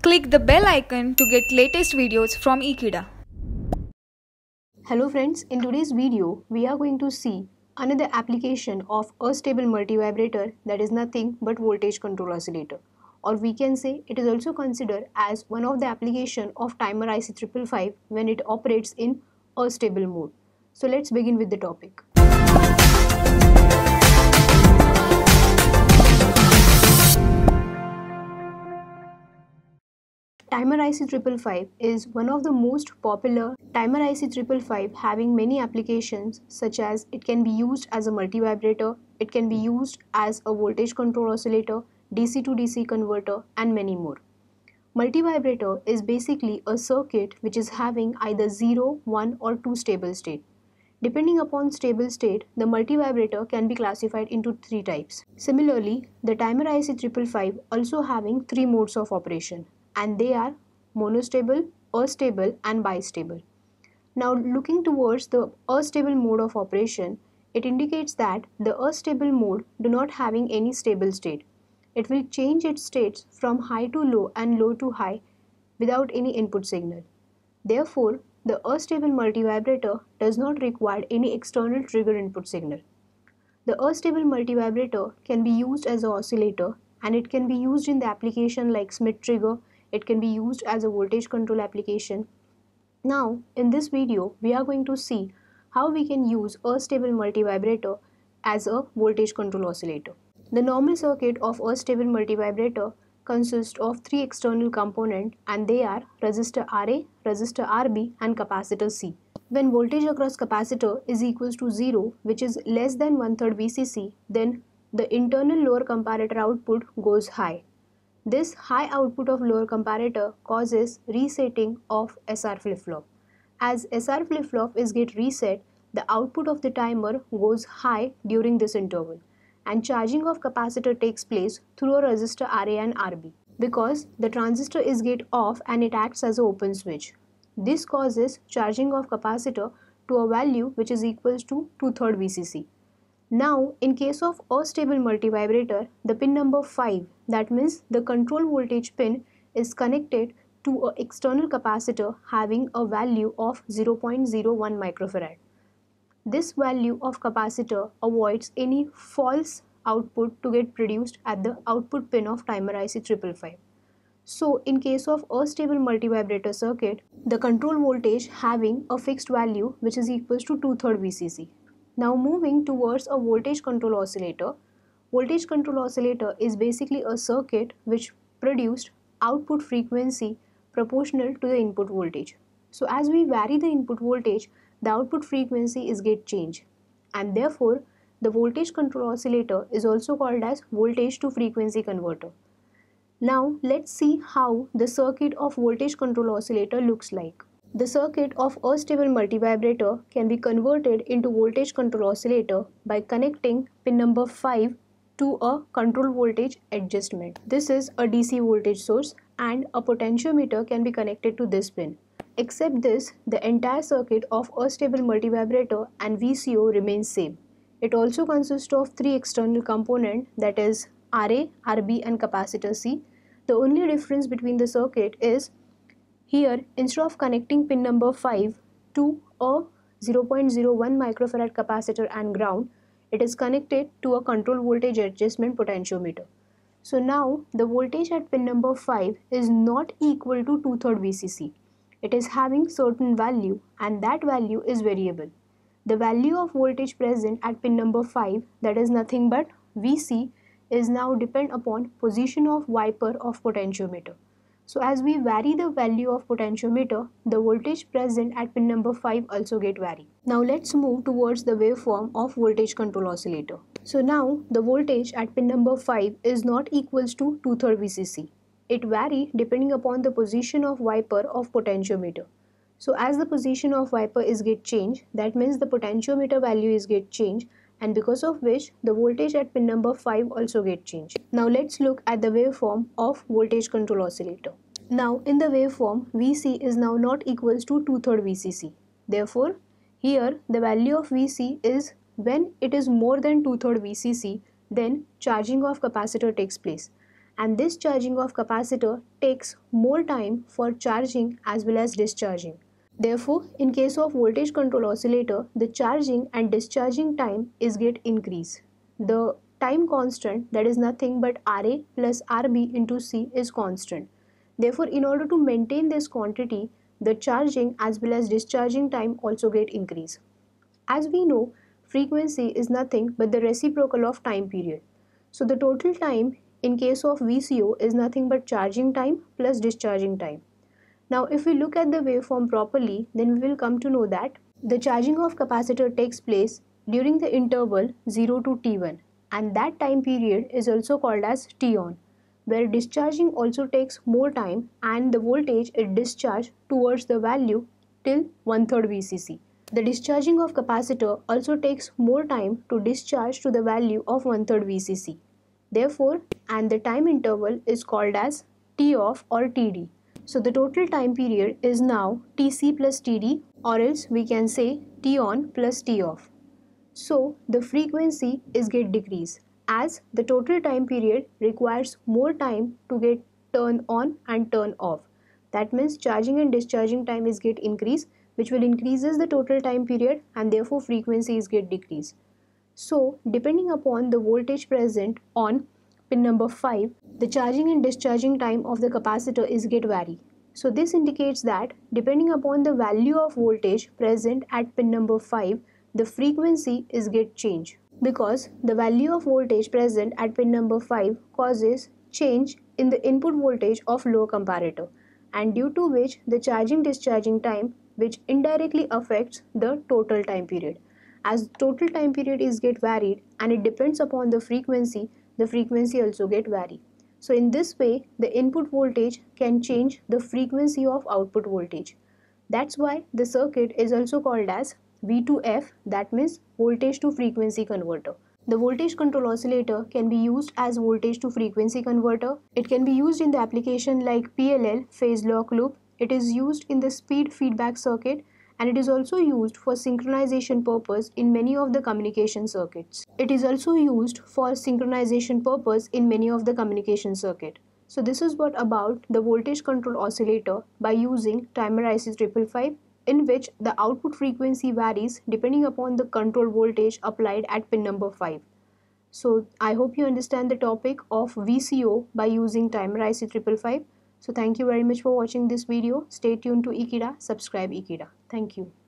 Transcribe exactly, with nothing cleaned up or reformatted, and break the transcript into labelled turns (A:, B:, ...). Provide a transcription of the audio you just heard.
A: Click the bell icon to get latest videos from Ekeeda.
B: Hello friends, in today's video we are going to see another application of a stable multivibrator, that is nothing but voltage control oscillator, or we can say it is also considered as one of the application of timer I C five five five when it operates in a stable mode. So let's begin with the topic. Timer I C five five five is one of the most popular timer I C five five five, having many applications such as it can be used as a multivibrator, it can be used as a voltage control oscillator, D C to D C converter and many more. Multivibrator is basically a circuit which is having either zero, one or two stable state. Depending upon stable state, the multivibrator can be classified into three types. Similarly, the timer I C five five five also having three modes of operation, and they are monostable, astable and bistable. Now looking towards the astable mode of operation, it indicates that the astable mode do not having any stable state. It will change its states from high to low and low to high without any input signal. Therefore, the astable multivibrator does not require any external trigger input signal. The astable multivibrator can be used as an oscillator, and it can be used in the application like Smith trigger. It can be used as a voltage control application. Now, in this video, we are going to see how we can use a stable multivibrator as a voltage control oscillator. The normal circuit of a stable multivibrator consists of three external components, and they are resistor R A, resistor R B and capacitor C. When voltage across capacitor is equals to zero, which is less than one third V C C, then the internal lower comparator output goes high. This high output of lower comparator causes resetting of S R flip-flop. As S R flip-flop is get reset, the output of the timer goes high during this interval, and charging of capacitor takes place through a resistor R A and R B, because the transistor is get off and it acts as an open switch. This causes charging of capacitor to a value which is equals to two thirds V C C. Now, in case of a stable multivibrator, the pin number five, that means the control voltage pin, is connected to an external capacitor having a value of zero point zero one microfarad. This value of capacitor avoids any false output to get produced at the output pin of timer I C five five five. So, in case of a stable multivibrator circuit, the control voltage having a fixed value which is equals to two thirds V C C. Now moving towards a voltage control oscillator. Voltage control oscillator is basically a circuit which produced output frequency proportional to the input voltage. So as we vary the input voltage, the output frequency is get changed, and therefore the voltage control oscillator is also called as voltage to frequency converter. Now let's see how the circuit of voltage control oscillator looks like. The circuit of a stable multivibrator can be converted into voltage control oscillator by connecting pin number five to a control voltage adjustment. This is a D C voltage source, and a potentiometer can be connected to this pin. Except this, the entire circuit of a stable multivibrator and V C O remains same. It also consists of three external components, that is R A, R B and capacitor C. The only difference between the circuit is here, instead of connecting pin number five to a zero point zero one microfarad capacitor and ground, it is connected to a control voltage adjustment potentiometer. So now the voltage at pin number five is not equal to two thirds V C C. It is having certain value, and that value is variable. The value of voltage present at pin number five, that is nothing but V C, is now depend upon position of wiper of potentiometer. So as we vary the value of potentiometer, the voltage present at pin number five also get vary. Now let's move towards the waveform of voltage control oscillator. So now the voltage at pin number five is not equals to two thirds V C C. It vary depending upon the position of wiper of potentiometer. So as the position of wiper is get changed, that means the potentiometer value is get changed, and because of which the voltage at pin number five also get changed. Now let's look at the waveform of voltage control oscillator. Now in the waveform, V C is now not equals to two thirds V C C. Therefore, here the value of V C is when it is more than two thirds V C C, then charging of capacitor takes place. and this charging of capacitor takes more time for charging as well as discharging. Therefore, in case of voltage control oscillator, the charging and discharging time is get increased. The time constant, that is nothing but R A plus R B into C, is constant. Therefore, in order to maintain this quantity, the charging as well as discharging time also get increased. As we know, frequency is nothing but the reciprocal of time period. So the total time in case of V C O is nothing but charging time plus discharging time. Now if we look at the waveform properly, then we will come to know that the charging of capacitor takes place during the interval zero to T one, and that time period is also called as T on, where discharging also takes more time and the voltage is discharged towards the value till one third V C C. The discharging of capacitor also takes more time to discharge to the value of one third V C C. Therefore, and the time interval is called as T off or T D. So the total time period is now T C plus T D, or else we can say T on plus T off. So the frequency is get decreased as the total time period requires more time to get turn on and turn off. That means charging and discharging time is get increased, which will increases the total time period, and therefore frequency is get decreased. So depending upon the voltage present on pin number five, the charging and discharging time of the capacitor is get vary. So this indicates that depending upon the value of voltage present at pin number five, the frequency is get changed, because the value of voltage present at pin number five causes change in the input voltage of lower comparator, and due to which the charging discharging time, which indirectly affects the total time period. As total time period is get varied and it depends upon the frequency, the frequency also get varied. So in this way, the input voltage can change the frequency of output voltage. That's why the circuit is also called as V to F, that means voltage to frequency converter. The voltage control oscillator can be used as voltage to frequency converter. It can be used in the application like P L L, phase lock loop. It is used in the speed feedback circuit, and it is also used for synchronization purpose in many of the communication circuits. It is also used for synchronization purpose in many of the communication circuit. So this is what about the voltage control oscillator by using timer I C five five five, in which the output frequency varies depending upon the control voltage applied at pin number five. So I hope you understand the topic of V C O by using timer I C five five five. So thank you very much for watching this video. Stay tuned to Ekeeda, subscribe Ekeeda. Thank you.